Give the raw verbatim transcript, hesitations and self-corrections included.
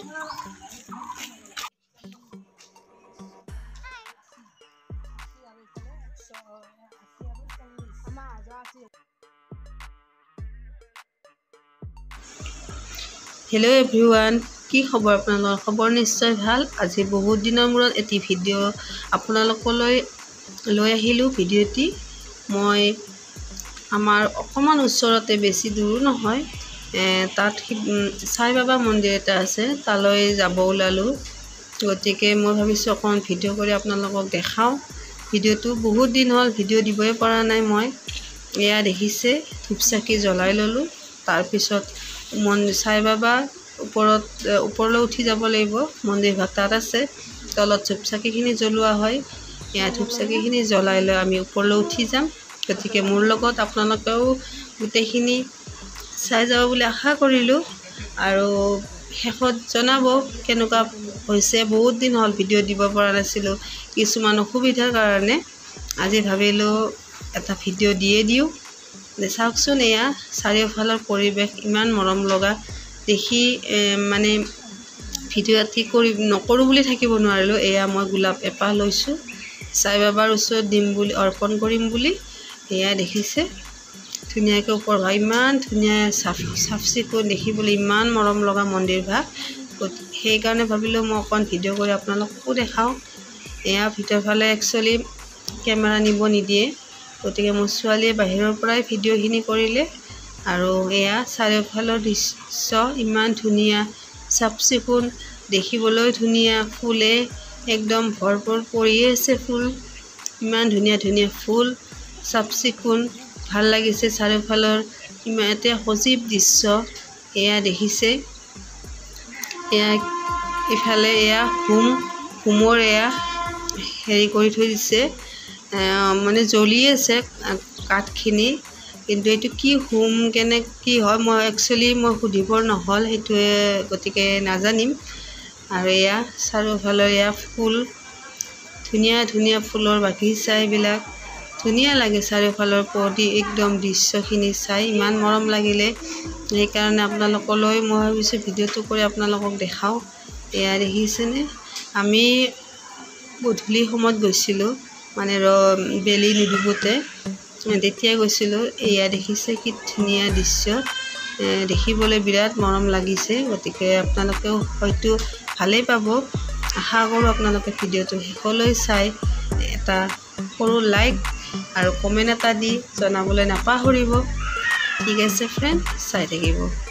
Hello' everyone, কি খবৰ আপোনালোকৰ? খবৰ নিশ্চয় ভাল। আজি বহুত দিনৰ মূৰত এটি ভিডিঅ' আপোনালোকলৈ লৈ আহিলোঁ। ভিডিঅ'টি মই আমাৰ অকণমান ওচৰতে, বেছি দূৰো নহয়, তাত সাই বাবা মন্দিৰ এটা আছে, তালৈ যাব ওলালোঁ। গতিকে মই ভাবিছোঁ অকণমান ভিডিঅ' কৰি আপোনালোকক দেখাওঁ। ভিডিঅ'টো বহুত দিন হ'ল ভিডিঅ' দিবই পৰা নাই মই। এয়া দেখিছে, ধূপ চাকি জ্বলাই ল'লোঁ। তাৰপিছত মন্দিৰ সাই বাবা ওপৰত ওপৰলৈ উঠি যাব লাগিব। মন্দিৰ ভাগ তাত আছে, তলত ধূপ চাকিখিনি জ্বলোৱা হয়। এয়া ধূপ চাকিখিনি জ্বলাই লৈ আমি ওপৰলৈ উঠি যাম। গতিকে মোৰ লগত আপোনালোকেও গোটেইখিনি চাই যাব বুলি আশা কৰিলোঁ। আৰু শেষত জনাব কেনেকুৱা হৈছে। বহুত দিন হ'ল ভিডিঅ' দিব পৰা নাছিলোঁ, কিছুমান অসুবিধাৰ কাৰণে। আজি ভাবিলোঁ এটা ভিডিঅ' দিয়ে দিওঁ। চাওকচোন, এয়া চাৰিওফালৰ পৰিৱেশ ইমান মৰম লগা দেখি মানে ভিডিঅ' এটি কৰি নকৰোঁ বুলি থাকিব নোৱাৰিলোঁ। এয়া মই গোলাপ এপাহ লৈছোঁ সাই বাবাৰ ওচৰত দিম বুলি, অৰ্পণ কৰিম বুলি। এয়া দেখিছে ধুনীয়াকৈ ওপৰ ভাগ ইমান ধুনীয়া, চাফ চাফ চিকুণ, দেখিবলৈ ইমান মৰম লগা মন্দিৰ ভাগ। সেইকাৰণে ভাবিলোঁ মই অকণ ভিডিঅ' কৰি আপোনালোককো দেখাওঁ। এয়া ভিতৰৰ ফালে একচুৱেলি কেমেৰা নিব নিদিয়ে, গতিকে মোৰ ছোৱালীয়ে বাহিৰৰ পৰাই ভিডিঅ'খিনি কৰিলে। আৰু এয়া চাৰিওফালৰ দৃশ্য ইমান ধুনীয়া, চাফ চিকুণ, দেখিবলৈ ধুনীয়া, ফুলে একদম ভৰপূৰ পৰিয়ে আছে। ফুল ইমান ধুনীয়া ধুনীয়া ফুল, চাফ চিকুণ, ভাল লাগিছে। চাৰিওফালৰ ইমান এটা সজীৱ দৃশ্য। এয়া দেখিছে, এয়া ইফালে এয়া হোম হোমৰ এয়া হেৰি কৰি থৈ দিছে, মানে জ্বলি আছে কাঠখিনি। কিন্তু এইটো কি হোম, কেনে কি হয়, মই একচুৱেলি মই সুধিবৰ নহ'ল সেইটোৱে, গতিকে নাজানিম। আৰু এয়া চাৰিওফালে এয়া ফুল, ধুনীয়া ধুনীয়া ফুলৰ বাগিচা, এইবিলাক ধুনীয়া লাগে। চাৰিওফালৰ প্ৰতি একদম দৃশ্যখিনি চাই ইমান মৰম লাগিলে। সেইকাৰণে আপোনালোকলৈ মই ভাবিছোঁ ভিডিঅ'টো কৰি আপোনালোকক দেখাওঁ। এয়া দেখিছেনে, আমি গধূলি সময়ত গৈছিলোঁ, মানে ৰ বেলি নুডুবোতে তেতিয়া গৈছিলোঁ। এয়া দেখিছে কি ধুনীয়া দৃশ্য, দেখিবলৈ বিৰাট মৰম লাগিছে। গতিকে আপোনালোকেও হয়তো ভালেই পাব, আশা কৰোঁ। আপোনালোকে ভিডিঅ'টো শেষলৈ চাই এটা সৰু লাইক আৰু কমেণ্ট এটা দি জনাবলৈ নাপাহৰিব। ঠিক আছে ফ্ৰেণ্ড, চাই থাকিব।